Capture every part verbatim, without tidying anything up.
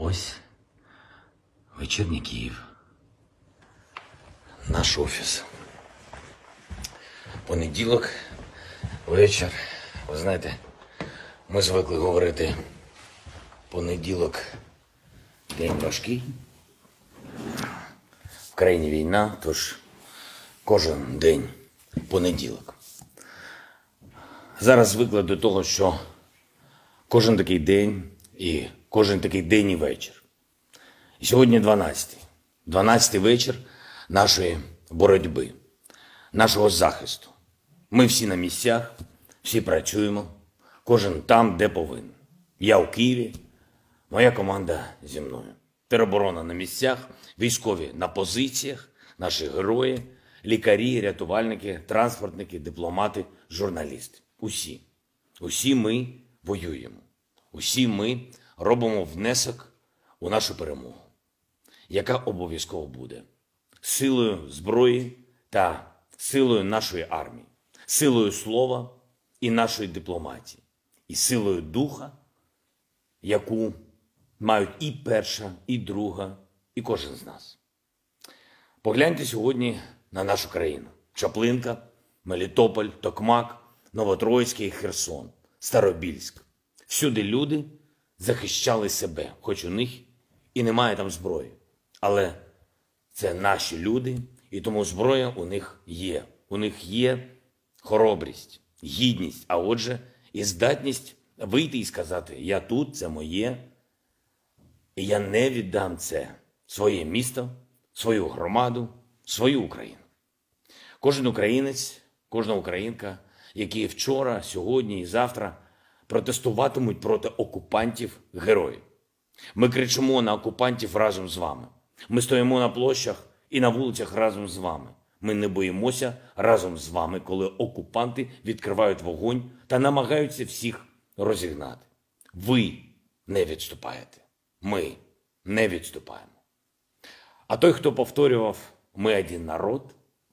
Ось вечірній Київ. Наш офіс. Понеділок, вечір. Ви знаєте, ми звикли говорити понеділок – день важкий. В країні війна, тож кожен день понеділок. Зараз звикли до того, що кожен такий день і кожен такий день і вечір. І сьогодні дванадцятий. дванадцятий вечір нашої боротьби, нашого захисту. Ми всі на місцях, всі працюємо, кожен там, де повинен. Я у Києві, моя команда зі мною. Тероборона на місцях, військові на позиціях, наші герої, лікарі, рятувальники, транспортники, дипломати, журналісти. Усі. Усі ми воюємо. Усі ми робимо внесок у нашу перемогу, яка обов'язково буде. Силою зброї та силою нашої армії, силою слова і нашої дипломатії, і силою духа, яку мають і перша, і друга, і кожен з нас. Погляньте сьогодні на нашу країну. Чаплинка, Мелітополь, Токмак, Новотроїцький, Херсон, Старобільськ. Всюди люди захищали себе, хоч у них і немає там зброї. Але це наші люди, і тому зброя у них є. У них є хоробрість, гідність, а отже і здатність вийти і сказати: я тут, це моє, і я не віддам це, своє місто, свою громаду, свою Україну. Кожен українець, кожна українка, які вчора, сьогодні і завтра протестуватимуть проти окупантів-героїв. Ми кричимо на окупантів разом з вами. Ми стоїмо на площах і на вулицях разом з вами. Ми не боїмося разом з вами, коли окупанти відкривають вогонь та намагаються всіх розігнати. Ви не відступаєте. Ми не відступаємо. А той, хто повторював «ми один народ»,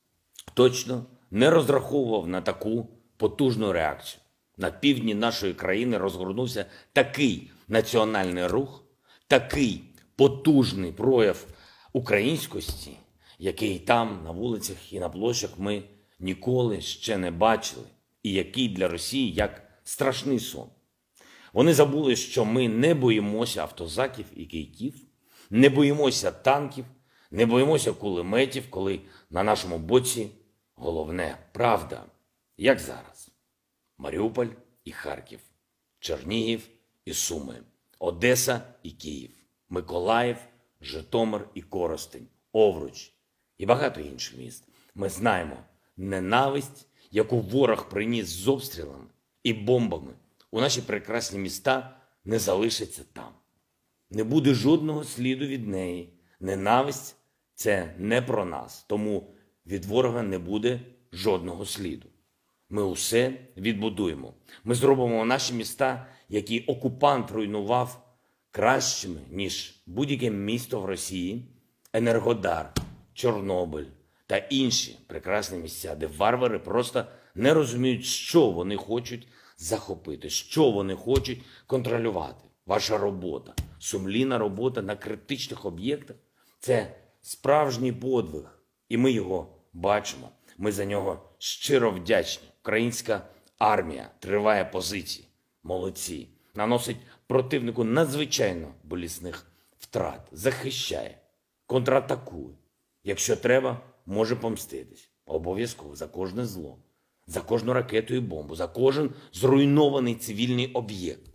точно не розраховував на таку потужну реакцію. На півдні нашої країни розгорнувся такий національний рух, такий потужний прояв українськості, який там, на вулицях і на площах ми ніколи ще не бачили, і який для Росії як страшний сон. Вони забули, що ми не боїмося автозаків і кийків, не боїмося танків, не боїмося кулеметів, коли на нашому боці головне – правда, як зараз. Маріуполь і Харків, Чернігів і Суми, Одеса і Київ, Миколаїв, Житомир і Коростень, Овруч і багато інших міст. Ми знаємо, ненависть, яку ворог приніс з обстрілами і бомбами у наші прекрасні міста, не залишиться там. Не буде жодного сліду від неї. Ненависть – це не про нас, тому від ворога не буде жодного сліду. Ми усе відбудуємо. Ми зробимо наші міста, які окупант руйнував, кращими, ніж будь-яке місто в Росії, Енергодар, Чорнобиль та інші прекрасні місця, де варвари просто не розуміють, що вони хочуть захопити, що вони хочуть контролювати. Ваша робота, сумлінна робота на критичних об'єктах – це справжній подвиг, і ми його бачимо. Ми за нього щиро вдячні. Українська армія триває позиції. Молодці. Наносить противнику надзвичайно болісних втрат. Захищає. Контратакує. Якщо треба, може помститись. Обов'язково за кожне зло. За кожну ракету і бомбу. За кожен зруйнований цивільний об'єкт.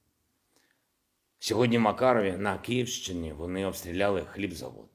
Сьогодні в Макарові на Київщині вони обстріляли хлібзавод.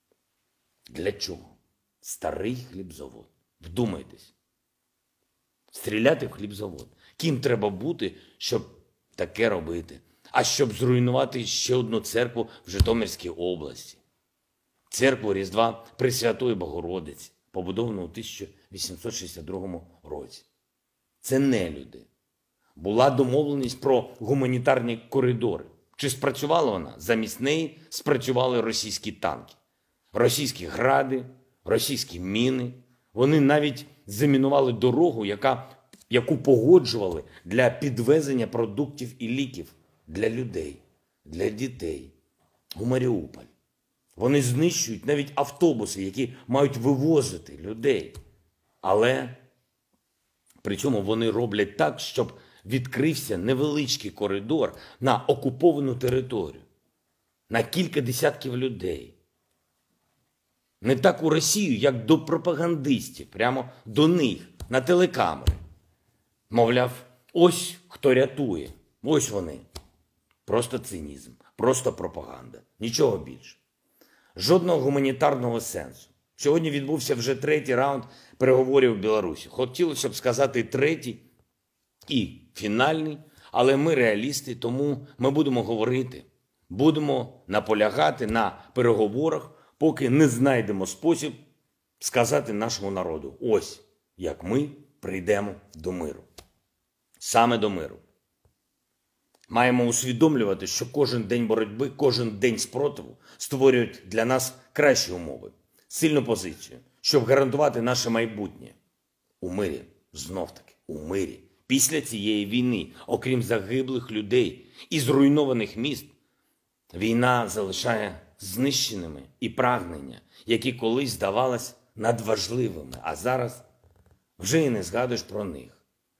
Для чого? Старий хлібзавод. Вдумайтесь. Стріляти в хлібзавод. Ким треба бути, щоб таке робити? А щоб зруйнувати ще одну церкву в Житомирській області. Церкву Різдва Пресвятої Богородиці, побудовану у тисяча вісімсот шістдесят другому році. Це нелюди. Була домовленість про гуманітарні коридори. Чи спрацювала вона? Замість неї спрацювали російські танки. Російські гради, російські міни. Вони навіть замінували дорогу, яка, яку погоджували для підвезення продуктів і ліків для людей, для дітей. у Маріуполь. Вони знищують навіть автобуси, які мають вивозити людей. Але при цьому вони роблять так, щоб відкрився невеличкий коридор на окуповану територію, на кілька десятків людей. Не так у Росію, як до пропагандистів, прямо до них, на телекамери. Мовляв, ось хто рятує, ось вони. Просто цинізм, просто пропаганда, нічого більше. Жодного гуманітарного сенсу. Сьогодні відбувся вже третій раунд переговорів в Білорусі. Хотілося б сказати третій і фінальний, але ми реалісти, тому ми будемо говорити, будемо наполягати на переговорах, поки не знайдемо спосіб сказати нашому народу: ось як ми прийдемо до миру. Саме до миру. Маємо усвідомлювати, що кожен день боротьби, кожен день спротиву створюють для нас кращі умови, сильну позицію, щоб гарантувати наше майбутнє. У мирі, знов-таки, у мирі. Після цієї війни, окрім загиблих людей і зруйнованих міст, війна залишає знищеними і прагнення, які колись здавалось надважливими, а зараз вже і не згадуєш про них.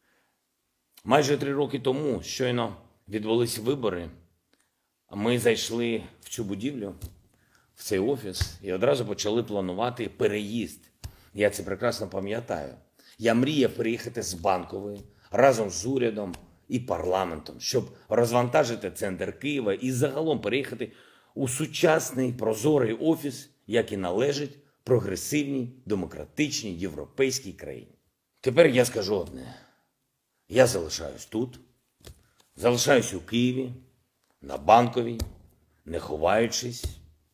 Майже три роки тому щойно відбулись вибори, ми зайшли в цю будівлю, в цей офіс, і одразу почали планувати переїзд. Я це прекрасно пам'ятаю. Я мріяв переїхати з Банкової разом з урядом і парламентом, щоб розвантажити центр Києва і загалом переїхати у сучасний прозорий офіс, як і належить прогресивній, демократичній, європейській країні. Тепер я скажу одне. Я залишаюсь тут, залишаюсь у Києві, на Банковій, не ховаючись,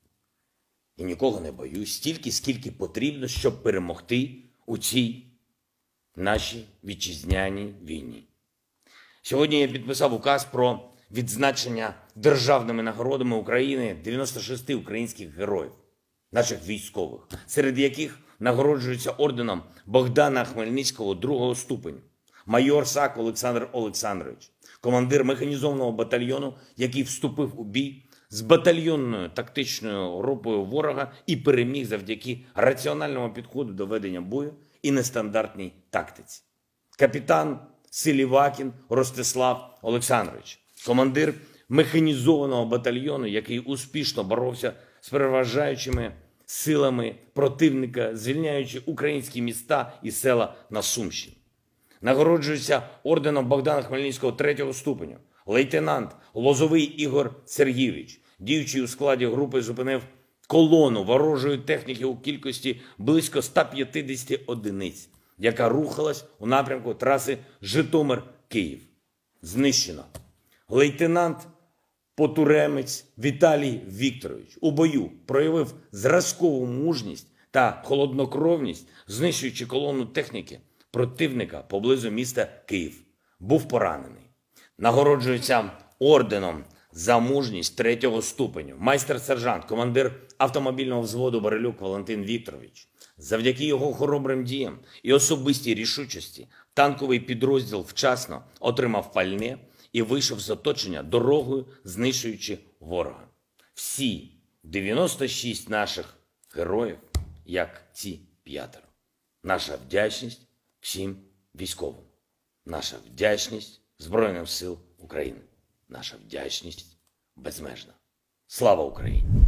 і нікого не боюсь, стільки, скільки потрібно, щоб перемогти у цій нашій вітчизняній війні. Сьогодні я підписав указ про відзначення державними нагородами України дев'яносто шести українських героїв, наших військових, серед яких нагороджуються орденом Богдана Хмельницького другого ступеню, майор Сак Олександр Олександрович, командир механізованого батальйону, який вступив у бій з батальйонною тактичною групою ворога і переміг завдяки раціональному підходу до ведення бою і нестандартній тактиці. Капітан Селівакін Ростислав Олександрович, командир механізованого батальйону, який успішно боровся з переважаючими силами противника, звільняючи українські міста і села на Сумщині. Нагороджується орденом Богдана Хмельницького третього ступеню лейтенант Лозовий Ігор Сергійович, діючий у складі групи, зупинив колону ворожої техніки у кількості близько ста п'ятдесяти одиниць, яка рухалась у напрямку траси Житомир-Київ. Знищено. Лейтенант Потуремець Віталій Вікторович у бою проявив зразкову мужність та холоднокровність, знищуючи колону техніки противника поблизу міста Київ. Був поранений. Нагороджується орденом за мужність третього ступеню майстер-сержант, командир автомобільного взводу Борелюк Валентин Вікторович. Завдяки його хоробрим діям і особистій рішучості танковий підрозділ вчасно отримав пальне і вийшов з оточення дорогою, знищуючи ворога. Всі дев'яносто шість наших героїв, як ці п'ятеро. Наша вдячність всім військовим. Наша вдячність Збройним сил України. Наша вдячність безмежна. Слава Україні!